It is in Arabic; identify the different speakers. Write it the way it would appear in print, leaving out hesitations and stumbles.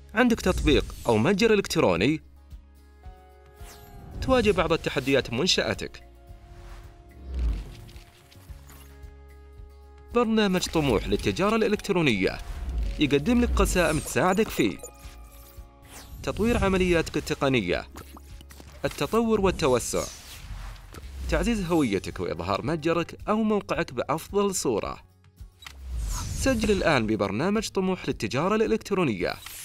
Speaker 1: عندك تطبيق أو متجر إلكتروني؟ تواجه بعض التحديات بمنشأتك. برنامج طموح للتجارة الإلكترونية يقدم لك قسائم تساعدك في تطوير عملياتك التقنية، التطور والتوسع، تعزيز هويتك وإظهار متجرك أو موقعك بأفضل صورة. سجل الآن ببرنامج طموح للتجارة الإلكترونية.